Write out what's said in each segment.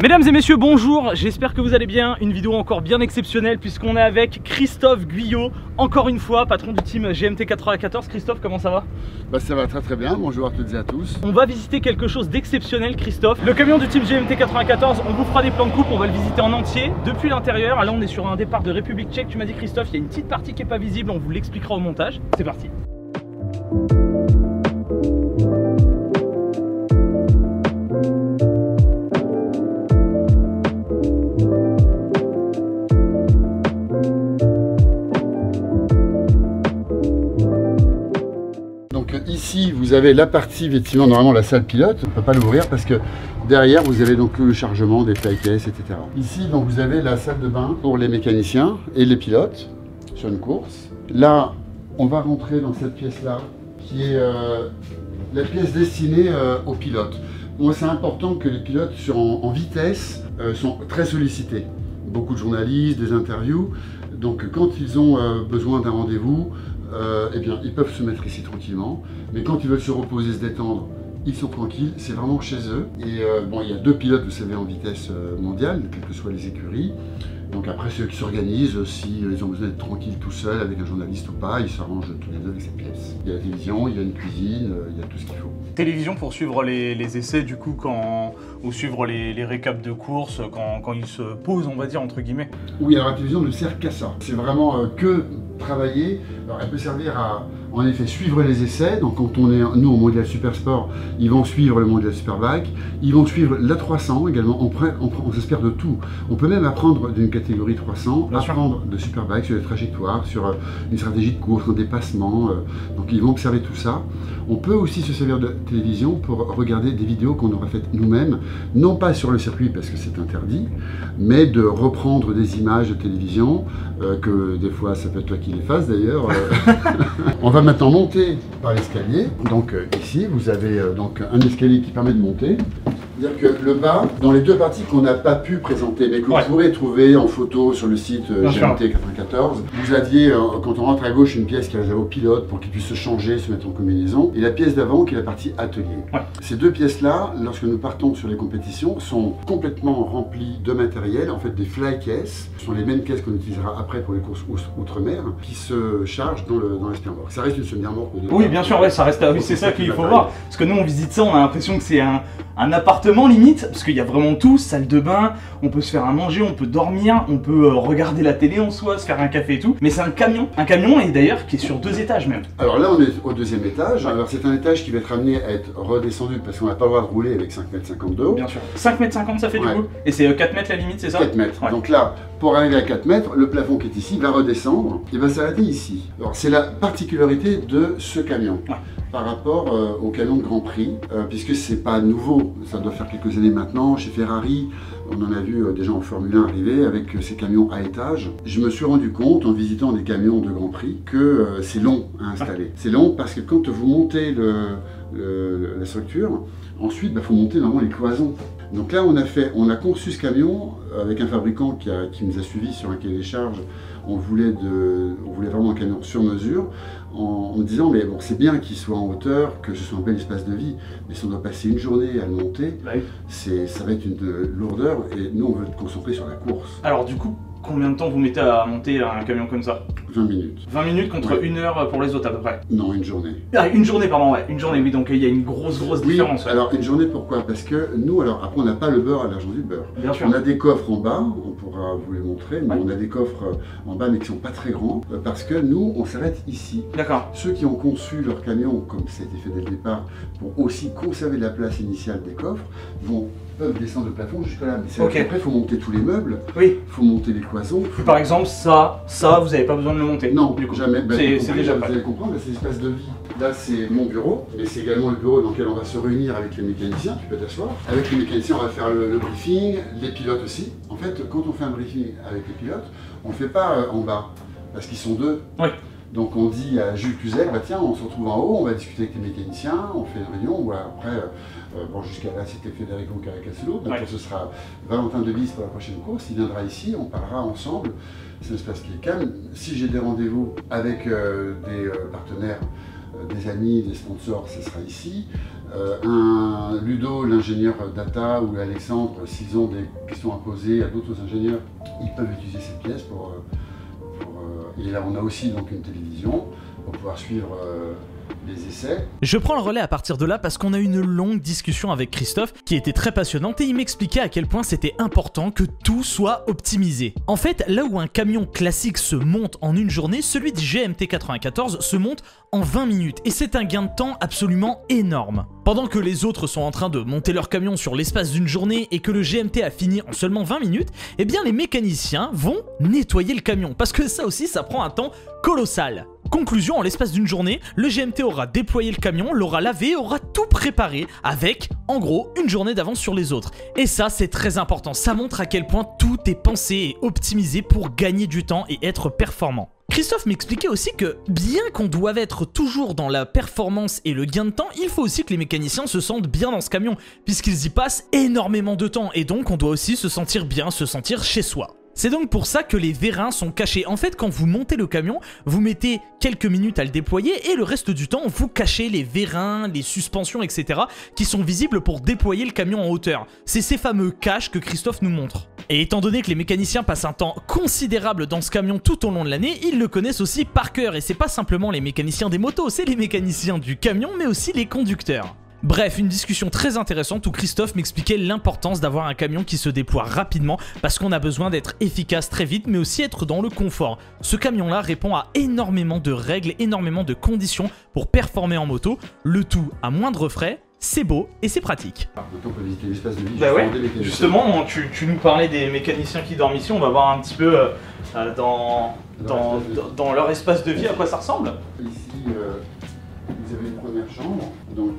Mesdames et messieurs, bonjour, j'espère que vous allez bien. Une vidéo encore bien exceptionnelle puisqu'on est avec Christophe Guyot, encore une fois, patron du team GMT 94. Christophe, comment ça va? Ça va très bien, bonjour à toutes et à tous. On va visiter quelque chose d'exceptionnel, Christophe. Le camion du team GMT 94, on vous fera des plans de coupe, on va le visiter en entier, depuis l'intérieur. Là on est sur un départ de République Tchèque, tu m'as dit Christophe, il y a une petite partie qui n'est pas visible, on vous l'expliquera au montage. C'est parti. Ici, vous avez la partie, effectivement, normalement la salle pilote. On ne peut pas l'ouvrir parce que derrière, vous avez donc le chargement des flycases, etc. Ici, donc, vous avez la salle de bain pour les mécaniciens et les pilotes sur une course. Là, on va rentrer dans cette pièce-là, qui est la pièce destinée aux pilotes. Moi, c'est important que les pilotes en vitesse sont très sollicités. Beaucoup de journalistes, des interviews. Donc, quand ils ont besoin d'un rendez-vous, eh bien, ils peuvent se mettre ici tranquillement, mais quand ils veulent se reposer, se détendre, ils sont tranquilles, c'est vraiment chez eux. Et bon, il y a 2 pilotes, vous savez, en vitesse mondiale, quelles que soient les écuries. Donc après, ceux qui s'organisent, s'ils ont besoin d'être tranquilles tout seuls, avec un journaliste ou pas, ils s'arrangent tous les deux avec cette pièce. Il y a la télévision, il y a une cuisine, il y a tout ce qu'il faut. Télévision pour suivre les essais du coup, ou suivre les récaps de course quand ils se posent, on va dire, entre guillemets. Oui, alors la télévision ne sert qu'à ça. C'est vraiment que travailler. Alors elle peut servir à, en effet, suivre les essais. Donc quand on est, nous, au Mondial Super Sport, ils vont suivre le Mondial Superbike. Ils vont suivre la 300 également. On s'espère de tout. On peut même apprendre d'une catégorie 300, apprendre de Superbike sur les trajectoires, sur une stratégie de course, un dépassement. Donc ils vont observer tout ça. On peut aussi se servir de télévision pour regarder des vidéos qu'on aura faites nous-mêmes, non pas sur le circuit parce que c'est interdit, mais de reprendre des images de télévision, que des fois ça peut être toi qui les fasses d'ailleurs. On va maintenant monter par l'escalier. Donc ici vous avez donc un escalier qui permet de monter. C'est-à-dire que le bas, dans les 2 parties qu'on n'a pas pu présenter, mais que vous pourrez trouver en photo sur le site GMT 94, vous aviez, quand on rentre à gauche, une pièce qui est réservée aux pilotes pour qu'ils puissent se changer, se mettre en combinaison, et la pièce d'avant qui est la partie atelier. Ces 2 pièces-là, lorsque nous partons sur les compétitions, sont complètement remplies de matériel, en fait des fly cases, ce sont les mêmes caisses qu'on utilisera après pour les courses outre-mer, qui se chargent dans l'espion-remorque. Ça reste une semi-remorque. Oui, bien sûr, ouais, ça reste. Oui, c'est ça qu'il faut voir. Parce que nous, on visite ça, on a l'impression que c'est un appartement limite, parce qu'il y a vraiment tout, salle de bain, on peut se faire à manger, on peut dormir, on peut regarder la télé en soi, se faire un café et tout. Mais c'est un camion et d'ailleurs qui est sur 2 étages même. Alors là, on est au 2e étage. Alors c'est un étage qui va être amené à être redescendu parce qu'on n'a pas le droit de rouler avec 5,50 m de haut. Bien sûr. 5,50 m ça fait du coup. Et c'est 4 mètres la limite, c'est ça? 4 mètres. Donc là, pour arriver à 4 mètres, le plafond qui est ici va redescendre et va s'arrêter ici. Alors c'est la particularité de ce camion. Par rapport au camion de Grand Prix, puisque c'est pas nouveau, ça doit faire quelques années maintenant. Chez Ferrari, on en a vu des gens en Formule 1 arriver avec ces camions à étage. Je me suis rendu compte en visitant des camions de Grand Prix que c'est long à installer. C'est long parce que quand vous montez la structure, ensuite il faut monter normalement les cloisons. Donc là on a conçu ce camion avec un fabricant qui nous a suivis sur un cahier des charges. On voulait vraiment un camion sur mesure en me disant mais bon c'est bien qu'il soit en hauteur, que ce soit un bel espace de vie, mais si on doit passer une journée à le monter, ça va être une lourdeur et nous on veut être concentré sur la course. Alors du coup, combien de temps vous mettez à monter un camion comme ça? 20 minutes. 20 minutes contre 1 heure pour les autres à peu près? Non, une journée. Ah, une journée, pardon, ouais. Une journée, oui, donc il y a une grosse différence. Alors une journée, pourquoi? Parce que nous, alors après on n'a pas le beurre à l'argent du beurre. Bien sûr. On a des coffres en bas, on pourra vous les montrer, mais on a des coffres en bas mais qui ne sont pas très grands, parce que nous, on s'arrête ici. D'accord. Ceux qui ont conçu leur camion, comme ça a été fait dès le départ, pour aussi conserver la place initiale des coffres, peuvent descendre le plafond jusque là. Mais après, il faut monter tous les meubles, il faut monter les cloisons. Par exemple, ça, vous n'avez pas besoin de le monter? Non, jamais. C'est déjà vous allez comprendre, c'est l'espace de vie. Là, c'est mon bureau, mais c'est également le bureau dans lequel on va se réunir avec les mécaniciens. Tu peux t'asseoir. Avec les mécaniciens, on va faire le briefing, les pilotes aussi. En fait, quand on fait un briefing avec les pilotes, on ne fait pas en bas, parce qu'ils sont 2. Donc on dit à Jules Cluzel, bah tiens, on se retrouve en haut, on va discuter avec les mécaniciens, on fait une réunion, voilà, après, bon, jusqu'à là c'était Federico Caricasulo, donc ce sera Valentin Debise pour la prochaine course, il viendra ici, on parlera ensemble, c'est un espace qui est calme. Si j'ai des rendez-vous avec des partenaires, des amis, des sponsors, ce sera ici. Un Ludo, l'ingénieur data, ou Alexandre, s'ils ont des questions à poser à d'autres ingénieurs, ils peuvent utiliser cette pièce et là on a aussi donc une télévision pour pouvoir suivre les essais. Je prends le relais à partir de là parce qu'on a eu une longue discussion avec Christophe qui était très passionnante et il m'expliquait à quel point c'était important que tout soit optimisé. En fait, là où un camion classique se monte en une journée, celui du GMT 94 se monte en 20 minutes et c'est un gain de temps absolument énorme. Pendant que les autres sont en train de monter leur camion sur l'espace d'une journée et que le GMT a fini en seulement 20 minutes, eh bien les mécaniciens vont nettoyer le camion parce que ça aussi ça prend un temps colossal. Conclusion, en l'espace d'une journée, le GMT aura déployé le camion, l'aura lavé, aura tout préparé avec, en gros, une journée d'avance sur les autres. Et ça, c'est très important, ça montre à quel point tout est pensé et optimisé pour gagner du temps et être performant. Christophe m'expliquait aussi que, bien qu'on doive être toujours dans la performance et le gain de temps, il faut aussi que les mécaniciens se sentent bien dans ce camion, puisqu'ils y passent énormément de temps, et donc on doit aussi se sentir bien, se sentir chez soi. C'est donc pour ça que les vérins sont cachés. En fait, quand vous montez le camion, vous mettez quelques minutes à le déployer et le reste du temps, vous cachez les vérins, les suspensions, etc. qui sont visibles pour déployer le camion en hauteur. C'est ces fameux caches que Christophe nous montre. Et étant donné que les mécaniciens passent un temps considérable dans ce camion tout au long de l'année, ils le connaissent aussi par cœur. Et c'est pas simplement les mécaniciens des motos, c'est les mécaniciens du camion, mais aussi les conducteurs. Bref, une discussion très intéressante où Christophe m'expliquait l'importance d'avoir un camion qui se déploie rapidement parce qu'on a besoin d'être efficace très vite mais aussi être dans le confort. Ce camion-là répond à énormément de règles, énormément de conditions pour performer en moto, le tout à moindre frais, c'est beau et c'est pratique. On peut visiter l'espace de vie. Bah ouais, justement, tu nous parlais des mécaniciens qui dorment ici, on va voir un petit peu dans leur espace de vie à quoi ça ressemble. Ici, vous avez une première chambre, donc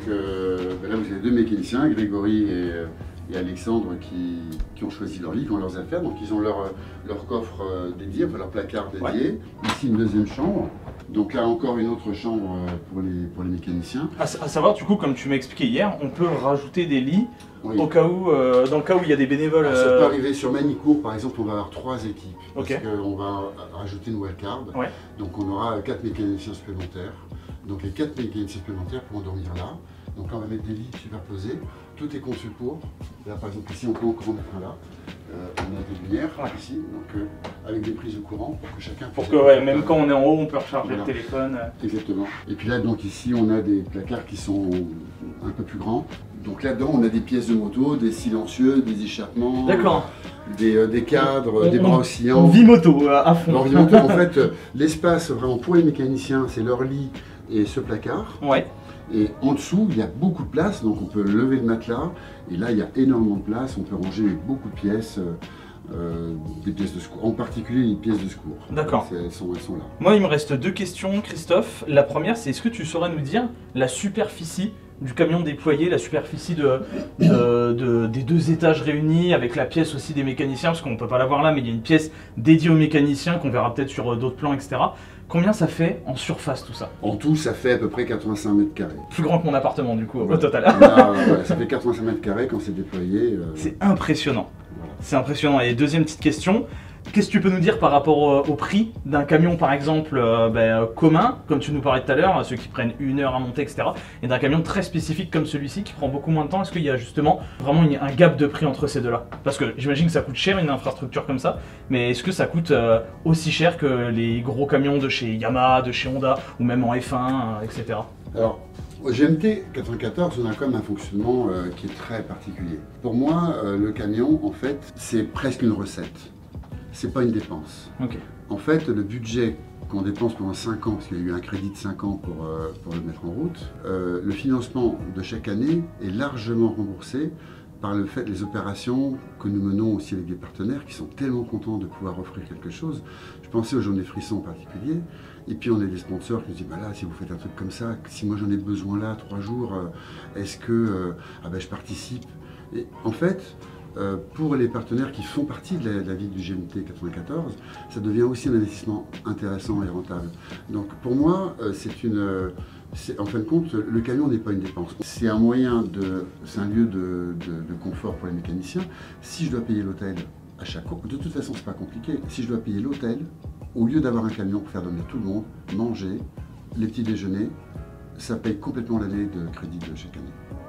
là vous avez deux mécaniciens, Grégory et Alexandre, qui ont choisi leur lit, qui ont leurs affaires, donc ils ont leur coffre dédié, enfin leur placard dédié. Ouais. Ici une deuxième chambre, donc là encore une autre chambre pour les mécaniciens. À savoir du coup, comme tu m'as expliqué hier, on peut rajouter des lits oui. au cas où, dans le cas où il y a des bénévoles. Alors, ça peut arriver sur Manicourt par exemple, on va avoir 3 équipes, okay. Parce qu'on va rajouter une wildcard, ouais. Donc on aura 4 mécaniciens supplémentaires. Donc les 4 mécaniciens supplémentaires pourront dormir là. Donc là on va mettre des lits superposés. Tout est conçu pour. Là par exemple ici on peut encore en mettre un là. On a des lumières ici, donc avec des prises de courant pour que chacun puisse... Pour que ouais, même quand on est en haut on peut recharger le téléphone. Exactement. Et puis là donc ici on a des placards qui sont un peu plus grands. Donc là-dedans on a des pièces de moto, des silencieux, des échappements. D'accord. Des cadres, des bras oscillants. On vit moto à fond. On vit moto, en fait l'espace vraiment pour les mécaniciens c'est leur lit et ce placard. Ouais. Et en dessous, il y a beaucoup de place, donc on peut lever le matelas. Et là, il y a énormément de place, on peut ranger beaucoup de pièces, des pièces de secours, en particulier les pièces de secours. D'accord. Elles sont là. Moi, il me reste 2 questions, Christophe. La première, c'est est-ce que tu saurais nous dire la superficie du camion déployé, la superficie des 2 étages réunis, avec la pièce aussi des mécaniciens, parce qu'on ne peut pas la voir là, mais il y a une pièce dédiée aux mécaniciens qu'on verra peut-être sur d'autres plans, etc. Combien ça fait en surface tout ça? En tout, ça fait à peu près 85 mètres carrés. Plus grand que mon appartement du coup, au total. Ça fait 85 mètres carrés quand c'est déployé. C'est impressionnant. Voilà. C'est impressionnant. Et deuxième petite question, qu'est-ce que tu peux nous dire par rapport au prix d'un camion par exemple commun, comme tu nous parlais tout à l'heure, ceux qui prennent 1 heure à monter, etc. Et d'un camion très spécifique comme celui-ci qui prend beaucoup moins de temps, est-ce qu'il y a justement vraiment un gap de prix entre ces deux-là? Parce que j'imagine que ça coûte cher une infrastructure comme ça, mais est-ce que ça coûte aussi cher que les gros camions de chez Yamaha, de chez Honda, ou même en F1, etc. Alors, au GMT 94, on a quand même un fonctionnement qui est très particulier. Pour moi, le camion, en fait, c'est presque une recette. C'est pas une dépense. Okay. En fait, le budget qu'on dépense pendant 5 ans, parce qu'il y a eu un crédit de 5 ans pour le mettre en route, le financement de chaque année est largement remboursé par le fait des opérations que nous menons aussi avec des partenaires qui sont tellement contents de pouvoir offrir quelque chose. Je pensais aux Journées Frissons en particulier, et puis on a des sponsors qui nous disent, bah là, si vous faites un truc comme ça, si moi j'en ai besoin là, 3 jours, est-ce que je participe? Et en fait, pour les partenaires qui font partie de la vie du GMT 94, ça devient aussi un investissement intéressant et rentable. Donc pour moi, en fin de compte, le camion n'est pas une dépense. C'est un moyen c'est un lieu de confort pour les mécaniciens. Si je dois payer l'hôtel à chaque fois, de toute façon c'est pas compliqué, si je dois payer l'hôtel, au lieu d'avoir un camion pour faire dormir tout le monde, manger, les petits déjeuners, ça paye complètement l'année de crédit de chaque année.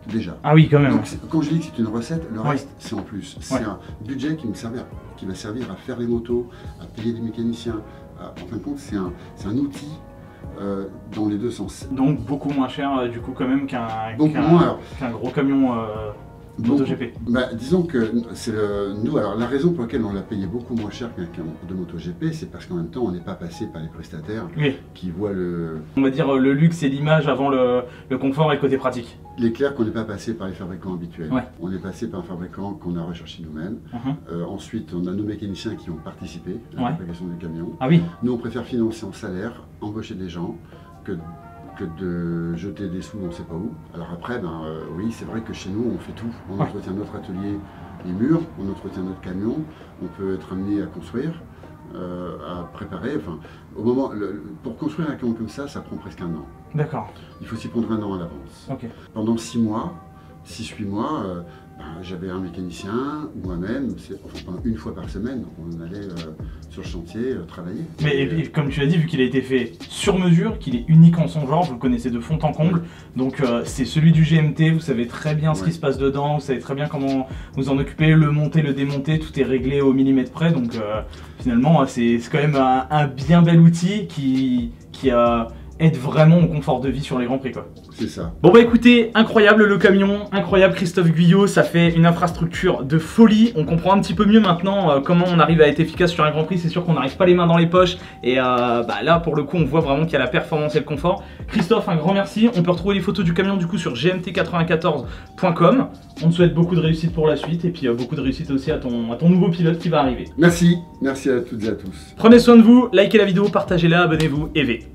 déjà. Ah oui, quand même. Donc, quand je dis que c'est une recette, le Oui. reste, c'est en plus. C'est Ouais. un budget qui va servir à faire les motos, à payer des mécaniciens. En fin de compte, c'est un outil dans les deux sens. Donc beaucoup moins cher du coup quand même qu'un Beaucoup moins, alors. qu'un gros camion MotoGP. Bah, disons que c'est nous, alors la raison pour laquelle on l'a payé beaucoup moins cher qu'un de MotoGP, c'est parce qu'en même temps on n'est pas passé par les prestataires Oui. qui voient On va dire le luxe et l'image avant le confort et le côté pratique. Il est clair qu'on n'est pas passé par les fabricants habituels. Ouais. On est passé par un fabricant qu'on a recherché nous-mêmes. Ensuite, on a nos mécaniciens qui ont participé à la Ouais. fabrication du camion. Ah oui. Nous, on préfère financer en salaire, embaucher des gens, que de jeter des sous on ne sait pas où. Alors après, oui, c'est vrai que chez nous, on fait tout. On Ouais. entretient notre atelier, les murs, on entretient notre camion, on peut être amené à construire, à préparer. Enfin, pour construire un camion comme ça prend presque un an. D'accord. Il faut s'y prendre un an à l'avance. Ok. Pendant 6 mois, 6-8 mois, j'avais un mécanicien ou moi-même, enfin, une fois par semaine, donc on allait sur le chantier travailler. Mais et comme tu l'as dit, vu qu'il a été fait sur mesure, qu'il est unique en son genre, vous le connaissez de fond en comble, donc c'est celui du GMT, vous savez très bien ce qui se passe dedans, vous savez très bien comment vous en occuper, le monter, le démonter, tout est réglé au millimètre près, donc finalement c'est quand même un bien bel outil qui aide vraiment au confort de vie sur les Grands Prix quoi. C'est ça. Bon bah écoutez, incroyable le camion, incroyable Christophe Guyot, ça fait une infrastructure de folie, on comprend un petit peu mieux maintenant comment on arrive à être efficace sur un Grand Prix, c'est sûr qu'on n'arrive pas les mains dans les poches et là pour le coup on voit vraiment qu'il y a la performance et le confort. Christophe, un grand merci, on peut retrouver les photos du camion du coup sur gmt94.com, on te souhaite beaucoup de réussite pour la suite et puis beaucoup de réussite aussi à ton nouveau pilote qui va arriver. Merci à toutes et à tous. Prenez soin de vous, likez la vidéo, partagez-la, abonnez-vous et V.